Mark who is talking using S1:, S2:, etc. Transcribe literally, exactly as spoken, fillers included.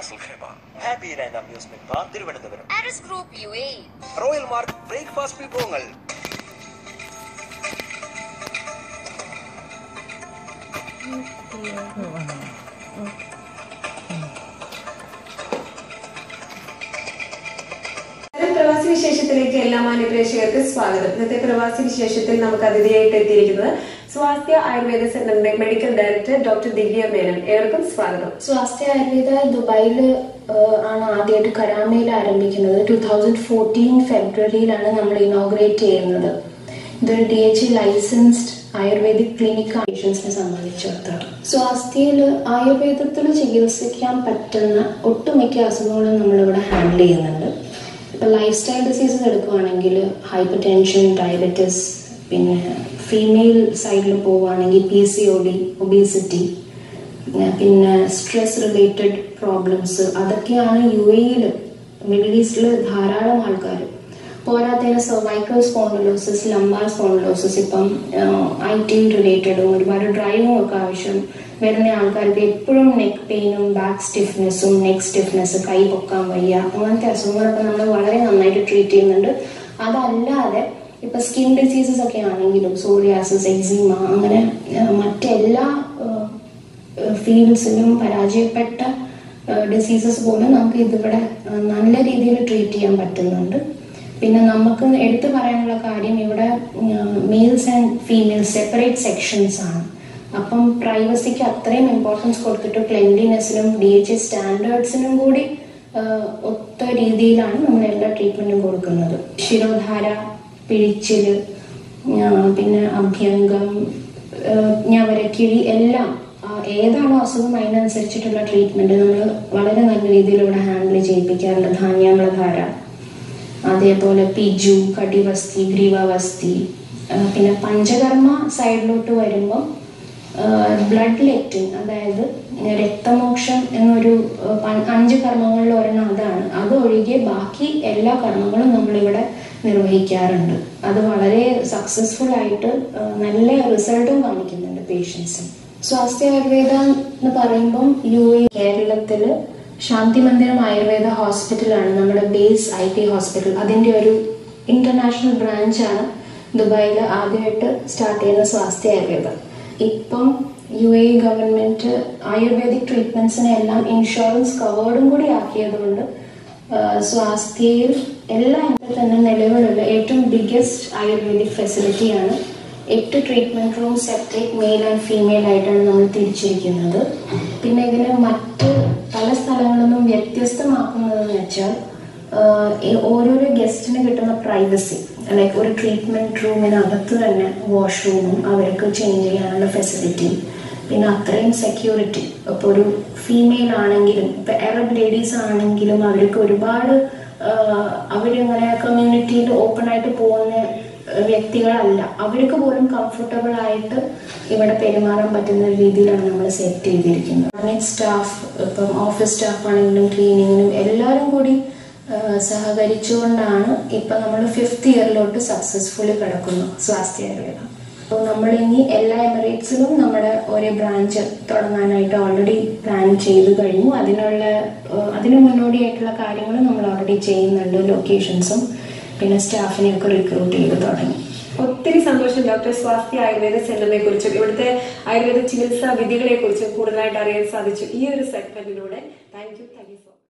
S1: Happy Land Amusement Park, Thiruvananthapuram.
S2: Aris Group U A E.
S1: Royal Mark Breakfast Vibhavangal.
S3: പ്രവാസി വിശേഷത്തിലേക്ക് എല്ലാ മാന്യപ്രേക്ഷകർക്ക് സ്വാഗതം. ഇന്നത്തെ പ്രവാസി വിശേഷത്തിൽ നമുക്ക് അതിഥിയായിട്ട് എത്തിയിരിക്കുന്നത് സ്വാസ്ഥ്യ ആയുർവേദ സെന്ററിന്റെ medical director doctor Divya Menon. ഏവർക്കും സ്വാഗതം.
S4: സ്വാസ്ഥ്യ ആയുർവേദ ദുബായിൽ ആണ് ആദ്യമായിട്ട് കരാമയിൽ ആരംഭിക്കുന്നത്. ടൂ തൗസൻഡ് ഫോർട്ടീൻ ഫെബ്രുവരിയിലാണ് നമ്മൾ ഇനോഗ്രേറ്റ് ചെയ്യുന്നത്. ഇതൊരു D H licensed ayurvedic clinic പേഷ്യൻസിനെ സംബന്ധിച്ചിടത്തോളം സ്വാസ്ഥ്യയിൽ ആയുർവേദത്തിൽ ചികിത്സിക്കാൻ പറ്റുന്ന ഒട്ടുമിക്ക അസുഖങ്ങളും നമ്മളിവിടെ ഹാൻഡിൽ ചെയ്യുന്നുണ്ട്. ഇപ്പോൾ ലൈഫ് സ്റ്റൈൽ ഡിസീസസ് എടുക്കുകയാണെങ്കിൽ ഹൈപ്പർ ടെൻഷൻ, ഡയബറ്റിസ്, പിന്നെ ഫീമെയിൽ സൈഡിൽ പോവുകയാണെങ്കിൽ P C O D, obesity, പിന്നെ സ്ട്രെസ് റിലേറ്റഡ് പ്രോബ്ലംസ്, അതൊക്കെയാണ് യു എയിൽ മിഡിൽ ഈസ്റ്റിൽ ധാരാളം ആൾക്കാർ. പോരാത്തതിന് സർവൈക്കൽ സ്പോണ്ടിലോസിസ്, ലംബാർ സ്പോണ്ടിലോസിസ്, ഇപ്പം ഐ ടി റിലേറ്റഡും ഒരുപാട് ഡ്രൈവിംഗ് ഒക്കെ ആവശ്യം വരുന്ന ആൾക്കാർക്ക് എപ്പോഴും നെക്ക് പെയിനും ബാക്ക് സ്റ്റിഫ്നെസ്സും നെക്ക് സ്റ്റിഫ്നെസ്, കൈ പൊക്കാൻ വയ്യ, അങ്ങനത്തെ അസുഖങ്ങളൊക്കെ നമ്മൾ വളരെ നന്നായിട്ട് ട്രീറ്റ് ചെയ്യുന്നുണ്ട്. അതല്ലാതെ ഇപ്പൊ സ്കിൻ ഡിസീസസ് ഒക്കെ ആണെങ്കിലും സോറിയാസിസ്, എക്സിമ, അങ്ങനെ മറ്റെല്ലാ ഫീൽഡ്സിലും പരാജയപ്പെട്ട ഡിസീസസ് പോലും നമുക്ക് ഇതിവിടെ നല്ല രീതിയിൽ ട്രീറ്റ് ചെയ്യാൻ പറ്റുന്നുണ്ട്. പിന്നെ നമുക്ക് എടുത്തു പറയാനുള്ള കാര്യം ഇവിടെ males and females separate sections ആണ്. അപ്പം പ്രൈവസിക്ക് അത്രയും ഇമ്പോർട്ടൻസ് കൊടുത്തിട്ട് ക്ലെൻലിനെസ്സിനും ഡി എച്ച് എസ് സ്റ്റാൻഡേർഡ്സിനും കൂടി ഒത്ത രീതിയിലാണ് നമ്മൾ എല്ലാ ട്രീറ്റ്മെന്റും കൊടുക്കുന്നത്. ശിരോധാര, പിഴിച്ചില്, പിന്നെ അഭ്യംഗം, ഞവരക്കിഴി, എല്ലാം ഏതാണോ അസുഖം അതിനനുസരിച്ചിട്ടുള്ള ട്രീറ്റ്മെന്റ് നമ്മൾ വളരെ നല്ല രീതിയിൽ ഇവിടെ ഹാൻഡിൽ ചെയ്യിപ്പിക്കാറുണ്ട്. ധാന്യാമ്ലധാര, അതേപോലെ പിജു, കടിവസ്തി, ഗ്രീവാവസ്തി, പിന്നെ പഞ്ചകർമ്മ സൈഡിലോട്ട് വരുമ്പം ബ്ലഡ് ലെറ്റിൻ, അതായത് രക്തമോക്ഷം എന്നൊരു അഞ്ച് കർമ്മങ്ങളിൽ ഒരെണ്ണം അതാണ്. അത് ഒഴികെ ബാക്കി എല്ലാ കർമ്മങ്ങളും നമ്മളിവിടെ നിർവഹിക്കാറുണ്ട്. അത് വളരെ സക്സസ്ഫുൾ ആയിട്ട് നല്ല റിസൾട്ടും കാണിക്കുന്നുണ്ട് പേഷ്യൻസിന്. സ്വാസ്ഥ്യ ആയുർവേദ എന്ന് പറയുമ്പം യു എ കേരളത്തില് ശാന്തി മന്ദിരം ആയുർവേദ ഹോസ്പിറ്റലാണ് നമ്മുടെ ബേസ് ഐ ടി ഹോസ്പിറ്റൽ. അതിന്റെ ഒരു ഇന്റർനാഷണൽ ബ്രാഞ്ചാണ് ദുബായിൽ ആദ്യമായിട്ട് സ്റ്റാർട്ട് ചെയ്യുന്ന സ്വാസ്ഥ്യ ആയുർവേദ. ഇപ്പം യു എ ഗവൺമെന്റ് ആയുർവേദിക് ട്രീറ്റ്മെന്റ്സിനെ എല്ലാം ഇൻഷുറൻസ് കവേർഡും കൂടി ആക്കിയതുകൊണ്ട് സ്വാസ്ഥ്യയിൽ എല്ലാ തന്നെ നിലവിലുള്ള ഏറ്റവും ബിഗ്ഗസ്റ്റ് ആയുർവേദിക് ഫെസിലിറ്റിയാണ്. എട്ട് treatment room separate male and female ആയിട്ടാണ് നമ്മൾ തിരിച്ചിരിക്കുന്നത്. പിന്നെ ഇതിന് മറ്റ് പല സ്ഥലങ്ങളിലും വ്യത്യസ്തമാക്കുന്നതെന്ന് വെച്ചാൽ ഓരോരോ ഗസ്റ്റിന് കിട്ടുന്ന പ്രൈവസി, ലൈക്ക് ഒരു ട്രീറ്റ്മെന്റ് റൂമിനകത്ത് തന്നെ വാഷ്റൂമും അവർക്ക് ചേഞ്ച് ചെയ്യാനുള്ള ഫെസിലിറ്റി, പിന്നെ അത്രയും സെക്യൂരിറ്റി. ഇപ്പോൾ ഒരു ഫീമെയിൽ ആണെങ്കിലും ഇപ്പൊ അറബ് ലേഡീസ് ആണെങ്കിലും അവർക്ക് ഒരുപാട് അവരിങ്ങനെ കമ്മ്യൂണിറ്റിയിൽ ഓപ്പൺ ആയിട്ട് പോകുന്ന വ്യക്തികളല്ല. അവർക്ക് പോലും കംഫർട്ടബിൾ ആയിട്ട് ഇവിടെ പെരുമാറാൻ പറ്റുന്ന രീതിയിലാണ് നമ്മൾ സെറ്റ് ചെയ്തിരിക്കുന്നത്. സ്റ്റാഫ്, ഇപ്പം ഓഫീസ് സ്റ്റാഫ് ആണെങ്കിലും ക്ലീനിങ്ങിനും എല്ലാവരും കൂടി സഹകരിച്ചുകൊണ്ടാണ് ഇപ്പൊ നമ്മൾ ഫിഫ്ത്ത് ഇയറിലോട്ട് സക്സസ്ഫുള്ളി കിടക്കുന്നു സ്വാസ്ഥ്യ ആയുർവേദ. അപ്പോൾ നമ്മൾ ഇനി എല്ലാ എമിറേറ്റ്സിലും നമ്മുടെ ഒരേ ബ്രാഞ്ച് തുടങ്ങാനായിട്ട് ഓൾറെഡി പ്ലാൻ ചെയ്തു കഴിഞ്ഞു. അതിനുള്ള അതിന് മുന്നോടിയായിട്ടുള്ള കാര്യങ്ങൾ നമ്മൾ ഓൾറെഡി ചെയ്യുന്നുണ്ട്. ലൊക്കേഷൻസും പിന്നെ സ്റ്റാഫിനെയൊക്കെ റിക്രൂട്ട് ചെയ്ത് തുടങ്ങി.
S3: ഒത്തിരി സന്തോഷം ഡോക്ടർ. സ്വാസ്ഥ്യ ആയുർവേദ സെന്ററിനെ കുറിച്ചും ഇവിടുത്തെ ആയുർവേദ ചികിത്സാ വിധികളെ കുറിച്ചും കൂടുതലായിട്ട് അറിയാൻ സാധിച്ചു ഈ ഒരു സെഗ്മെന്റിലൂടെ. Thank you thank you so much.